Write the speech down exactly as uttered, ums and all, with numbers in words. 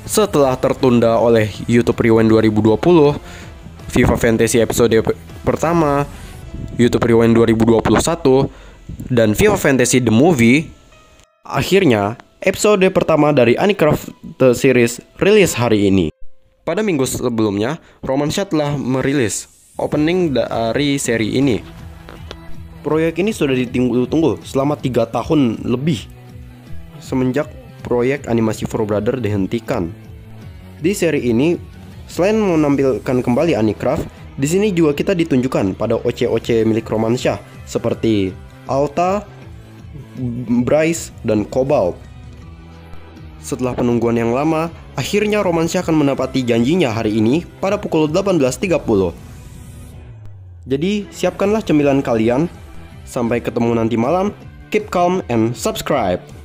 Setelah tertunda oleh YouTube Rewind dua ribu dua puluh, FIFA Fantasy episode pertama, YouTube Rewind dua ribu dua puluh satu, dan FIFA Fantasy The Movie, akhirnya episode pertama dari Minecraft The Series rilis hari ini. Pada minggu sebelumnya, Romansha telah merilis opening dari seri ini. Proyek ini sudah ditunggu-tunggu selama tiga tahun lebih semenjak proyek animasi Four Brother dihentikan. Di seri ini, selain menampilkan kembali Minecraft, di sini juga kita ditunjukkan pada O C O C milik Romansha seperti Alta, Bryce, dan Cobalt. Setelah penungguan yang lama, akhirnya Romansha akan menepati janjinya hari ini pada pukul delapan belas tiga puluh. Jadi, siapkanlah cemilan kalian. Sampai ketemu nanti malam. Keep calm and subscribe.